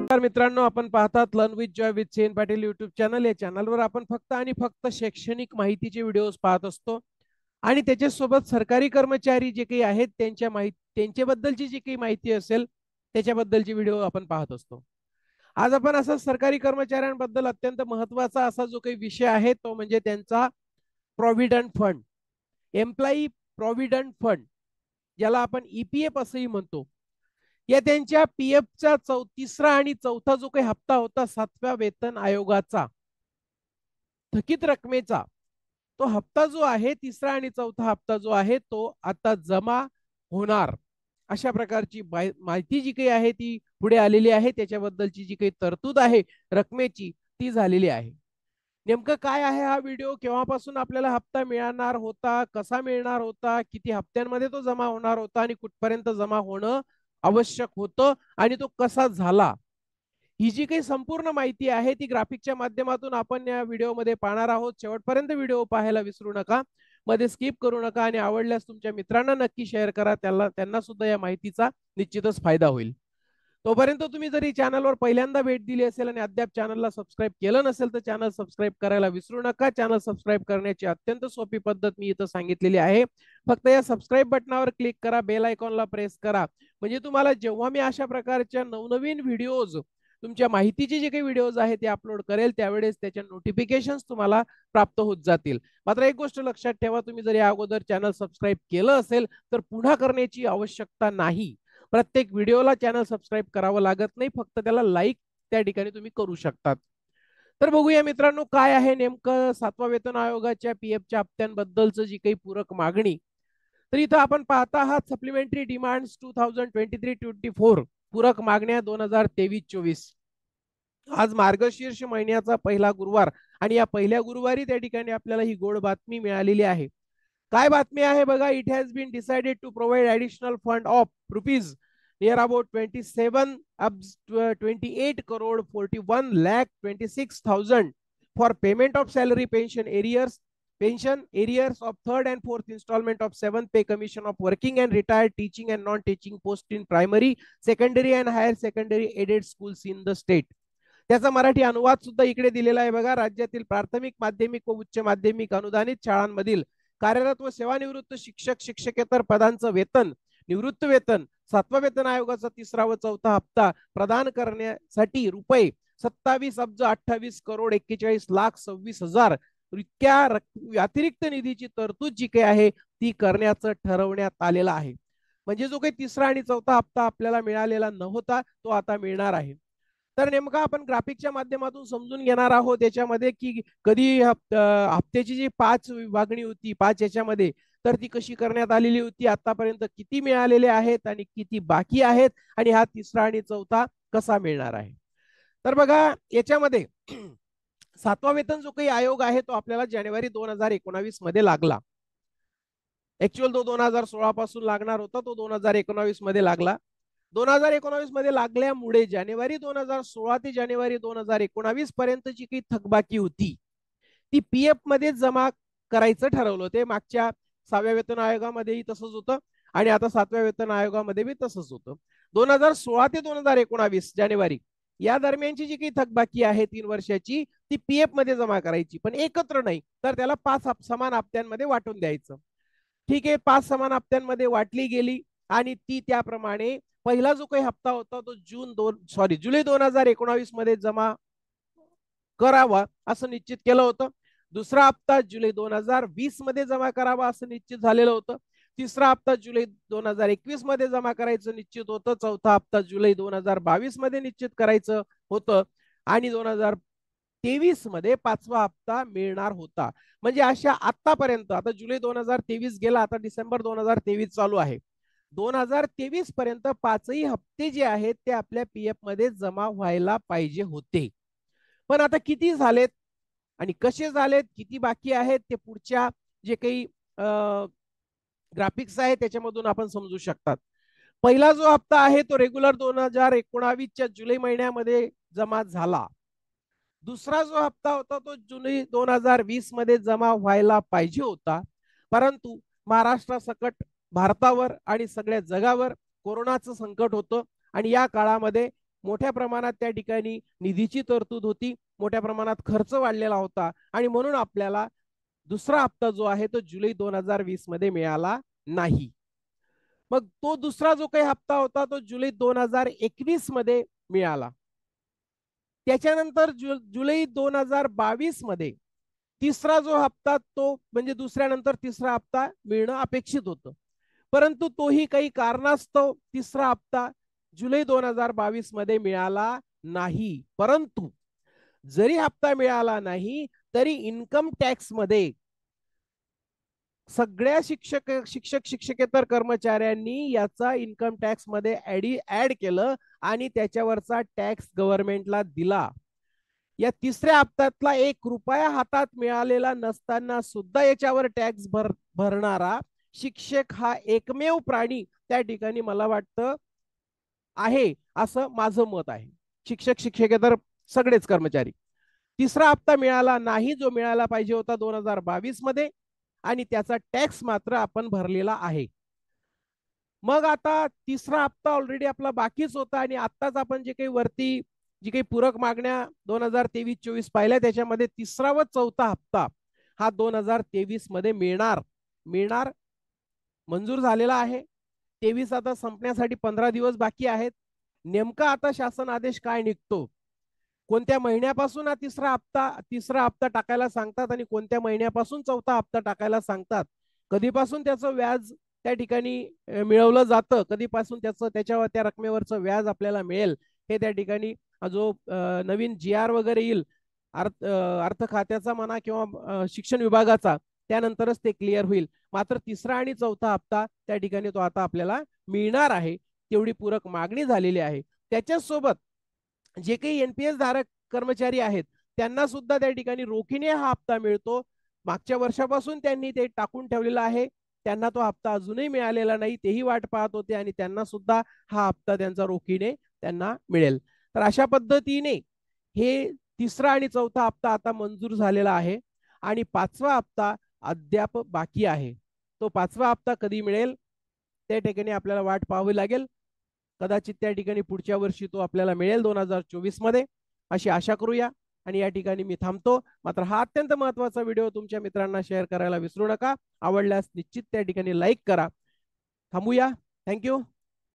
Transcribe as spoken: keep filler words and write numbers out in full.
नमस्कार मित्रांनो, आपण पाहतात लर्न विथ जॉय विथ चेन पाटील युट्यूब चॅनल. या चॅनलवर आपण फक्त आणि फक्त शैक्षणिक माहितीचे व्हिडिओज पाहत असतो आणि त्याच्यासोबत सरकारी कर्मचारी जे काही आहेत त्यांच्या माहिती त्यांच्याबद्दलची जी काही माहिती असेल त्याच्याबद्दलची व्हिडिओ आपण पाहत असतो. आज आपण असा सरकारी कर्मचाऱ्यांबद्दल अत्यंत महत्त्वाचा असा जो काही विषय आहे तो म्हणजे त्यांचा provident fund, employee provident fund, ज्याला आपण ईपीएफ असंही म्हणतो. या त्यांच्या पीएफचा चौ तिसरा आणि चौथा जो काही हप्ता होता सातव्या वेतन आयोगाचा थकीत रकमेचा, तो हप्ता जो आहे तिसरा आणि चौथा हप्ता जो आहे तो आता जमा होणार. अशा प्रकारची माहिती जी काही आहे ती पुढे आलेली आहे. त्याच्याबद्दलची जी काही तरतूद आहे रकमेची ती झालेली आहे. नेमकं काय आहे हा व्हिडिओ, केव्हापासून आपल्याला हप्ता मिळणार होता, कसा मिळणार होता, किती हप्त्यांमध्ये तो जमा होणार होता आणि कुठपर्यंत जमा होणं आवश्यक होतं आणि तो कसा झाला, ही जी काही संपूर्ण माहिती आहे ती ग्राफिकच्या माध्यमातून आपण या व्हिडिओमध्ये पाहणार आहोत. शेवटपर्यंत व्हिडिओ पाहायला विसरू नका, मध्ये स्किप करू नका आणि आवडल्यास तुमच्या मित्रांना नक्की शेअर करा, त्याला त्यांना सुद्धा या माहितीचा निश्चितच फायदा होईल. तोपर्यंत तुम्ही जरी चॅनलवर पहिल्यांदा भेट दिली असेल आणि अद्याप चॅनलला सबस्क्राईब केलं नसेल तर चॅनल सबस्क्राईब करायला विसरू नका. चॅनल सबस्क्राईब करण्याची अत्यंत सोपी पद्धत मी इथं सांगितलेली आहे. फक्त या सबस्क्राईब बटनावर क्लिक करा, बेल आयकॉनला प्रेस करा, म्हणजे तुम्हाला जेव्हा मी अशा प्रकारच्या नवनवीन व्हिडिओज, तुमच्या माहितीचे जे काही व्हिडिओज आहेत ते अपलोड करेल त्यावेळेस त्याच्या नोटिफिकेशन्स तुम्हाला प्राप्त होत जातील. मात्र एक गोष्ट लक्षात ठेवा, तुम्ही जर या अगोदर चॅनल सबस्क्राईब केलं असेल तर पुन्हा करण्याची आवश्यकता नाही. प्रत्येक व्हिडिओला चॅनल सबस्क्राईब करावं लागत नाही, फक्त त्याला लाईक त्या ठिकाणी तुम्ही करू शकतात. तर बघूया मित्रांनो, काय आहे नेमकं सातवा वेतन आयोगाच्या पीएफच्या हप्त्यांबद्दलचं जी काही पूरक मागणी. तर इथं आपण पाहता आहात supplementary demands two thousand twenty three twenty four, पूरक मागण्या दोन हजार तेवीस चोवीस. आज मार्गशीर्ष महिन्याचा पहिला गुरुवार आणि या पहिल्या गुरुवारी त्या ठिकाणी आपल्याला ही गोड बातमी मिळालेली आहे. काय बातमी आहे बघा. It has been decided to provide additional fund of rupees near about twenty seven twenty eight crore forty one lakh twenty six thousand for payment of salary pension arrears pension arrears of third and fourth installment of seventh pay commission of working and retired teaching and non-teaching post in primary, secondary and higher secondary aided schools in the state. त्याचा मराठी अनुवाद सुद्धा इकडे दिलेला आहे बघा. राज्यातील प्राथमिक, माध्यमिक व उच्च माध्यमिक अनुदानित शाळांमधील कार्यरत व सेवानिवृत्त शिक्षक शिक्षकेतर पदांचं वेतन, निवृत्त वेतन, सातवा वेतन आयोगाचा तिसरा व चौथा हप्ता प्रदान करण्यासाठी रुपये सत्तावीस अब्ज अठ्ठावीस करोड एक्केचाळीस लाख सव्वीस हजार इतक्या अतिरिक्त निधीची तरतूद जी काही आहे ती करण्याचं ठरवण्यात आलेलं आहे. म्हणजे जो काही तिसरा आणि चौथा हप्ता आपल्याला मिळालेला नव्हता तो आता मिळणार आहे. तर नेमका आपण ग्राफिकच्या माध्यमातून समजून घेणार आहोत याच्यामध्ये की कधी हप्त्याची जी पाच विभागणी होती पाच याच्यामध्ये, तर ती कशी करण्यात आलेली होती, आतापर्यंत किती मिळालेले आहेत आणि किती बाकी आहेत आणि हा तिसरा आणि चौथा कसा मिळणार आहे. तर बघा याच्यामध्ये सातवा वेतन जो काही आयोग आहे तो आपल्याला जानेवारी दोन हजार एकोणावीस मध्ये लागला. ऍक्च्युअल तो दोन हजार सोळा पासून लागणार होता, तो दोन हजार एकोणावीस मध्ये लागला. दोन हजार एकोणावीस मध्ये लागल्यामुळे जानेवारी दोन हजार सोळा ते जानेवारी दोन हजार एकोणावीस पर्यंत जी काही थकबाकी होती ती पीएफ मध्ये जमा करायचं ठरवलं. ते मागच्या सहाव्या वेतन आयोगामध्येही तसंच होतं आणि आता सातव्या वेतन आयोगामध्ये बी तसंच होतं. दोन हजार सोळा ते दोन हजार एकोणावीस जानेवारी या दरम्यानची जी काही थकबाकी आहे तीन वर्षाची ती पीएफ मध्ये जमा करायची, पण एकत्र नाही, तर त्याला पाच समान हप्त्यांमध्ये वाटून द्यायचं. ठीक आहे, पाच समान हप्त्यांमध्ये वाटली गेली आणि ती त्याप्रमाणे पहिला जो काही हप्ता होता तो जून दोन सॉरी जुलै दोन हजार एकोणावीस मध्ये जमा करावा असं निश्चित केलं होतं. दुसरा हप्ता जुलै दोन हजार वीस मध्ये जमा करावा असं निश्चित झालेलं होतं. तिसरा हप्ता जुलै दोन हजार एकवीस मध्ये जमा करायचं निश्चित होतं. चौथा हप्ता जुलै दोन हजार बावीस मध्ये निश्चित करायचं होतं आणि दोन हजार तेवीस मध्ये पाचवा हप्ता मिळणार होता. म्हणजे अशा आतापर्यंत, आता जुलै दोन हजार तेवीस गेला, आता डिसेंबर दोन हजार तेवीस चालू आहे, दोन हजार तेवीस पर्यंत पाचही हप्ते जे आहेत ते आपल्या पीएफ मध्ये जमा व्हायला पाहिजे होते. पण आता किती झालेत आणि कसे झालेत, किती बाकी आहेत ते पुढच्या जे काही ग्राफिक्स आहे त्याच्यामधून आपण समजू शकतात. पहिला जो हप्ता आहे तो रेग्युलर दोन हजार एकोणावीसच्या जुलै महिन्यामध्ये जमा झाला. दुसरा जो हप्ता होता तो जुलै दोन हजार वीस मध्ये जमा व्हायला पाहिजे होता, परंतु महाराष्ट्रासकट भारतावर आणि सगळ्या जगावर कोरोनाचं संकट होतं आणि या काळामध्ये मोठ्या प्रमाणात त्या ठिकाणी निधीची तरतूद होती, मोठ्या प्रमाणात खर्च वाढलेला होता आणि म्हणून आपल्याला दुसरा हप्ता जो आहे तो जुलै दोन हजार वीस मध्ये मिळाला नाही. मग तो दुसरा जो काही हप्ता होता तो जुलै दोन हजार एकवीस मध्ये मिळाला. त्याच्यानंतर जु जुलै दोन हजार बावीस मध्ये तिसरा जो हप्ता तो म्हणजे दुसऱ्यानंतर तिसरा हप्ता मिळणं अपेक्षित होतं, परंतु तोही काही कारणास्तव तिसरा हप्ता जुलै दोन हजार बावीस मध्ये मिळाला नाही. परंतु जरी हप्ता मिळाला नाही तरी इन्कम टॅक्स मध्ये सगळ्या शिक्षक शिक्षक शिक्षकेतर कर्मचाऱ्यांनी याचा इन्कम टॅक्स मध्ये ऍड केलं आणि त्याच्यावरचा टॅक्स गव्हर्नमेंटला दिला. या तिसऱ्या हप्त्यातला एक रुपया हातात मिळालेला नसताना सुद्धा याच्यावर टॅक्स भर भरणारा शिक्षक हा एकमेव प्राणी त्या ठिकाणी मला वाटतं आहे, असं माझं मत आहे. शिक्षक शिक्षकेतर सगळेच कर्मचारी. तिसरा हप्ता मिळाला नाही जो मिळाला पाहिजे होता दोन हजार बावीस मध्ये, आणि त्याचा टॅक्स मात्र आपण भरलेला आहे. मग आता तिसरा हप्ता ऑलरेडी आपला बाकीच होता आणि आत्ताच आपण जे काही वरती जी काही पूरक मागण्या दोन हजार तेवीस चोवीस पाहिल्या त्याच्यामध्ये तिसरा व चौथा हप्ता हा दोन हजार तेवीस मध्ये मिळणार मिळणार मंजूर झालेला आहे. तेवीस आता संपण्यासाठी पंधरा दिवस बाकी आहेत. नेमका आता शासन आदेश काय निघतो, कोणत्या महिन्यापासून हा तिसरा हप्ता तिसरा हप्ता टाकायला सांगतात आणि कोणत्या महिन्यापासून चौथा हप्ता टाकायला सांगतात, कधीपासून त्याचं व्याज त्या ठिकाणी मिळवलं जातं, कधीपासून त्याचं त्याच्यावर त्या रकमेवरचं व्याज आपल्याला मिळेल, हे त्या ठिकाणी जो नवीन जी आर वगैरे येईल अर्थ अर्थ खात्याचा म्हणा किंवा शिक्षण विभागाचा, त्यानंतरच ते क्लिअर होईल. मात्र तिसरा आणि चौथा हप्ता त्या ठिकाणी तो आता आपल्याला मिळणार आहे, तेवढी पूरक मागणी झालेली आहे. त्याच्यासोबत जे काही एनपीएस धारक कर्मचारी आहेत त्यांना सुद्धा त्या ठिकाणी रोखीने हा हप्ता मिळतो. मागच्या वर्षापासून त्यांनी ते टाकून ठेवलेला आहे, त्यांना तो हप्ता अजूनही मिळालेला नाही, तेही वाट पाहत होते आणि त्यांना सुद्धा हा हप्ता त्यांचा रोखीने त्यांना मिळेल. तर अशा पद्धतीने हे तिसरा आणि चौथा हप्ता आता मंजूर झालेला आहे आणि पाचवा हप्ता अद्याप बाकी आहे. तो पाचवा हप्ता कधी मिळेल त्या ठिकाणी आपल्याला वाट पाहावी लागेल. कदाचित त्या ठिकाणी पुढच्या वर्षी तो आपल्याला मिळेल दोन हजार चोवीस मध्ये, अशी आशा करूया. आणि या ठिकाणी मी थांबतो. मात्र हा अत्यंत महत्वाचा व्हिडिओ तुमच्या मित्रांना शेअर करायला विसरू नका. आवडल्यास निश्चित त्या ठिकाणी लाईक करा. थांबूया. थँक्यू.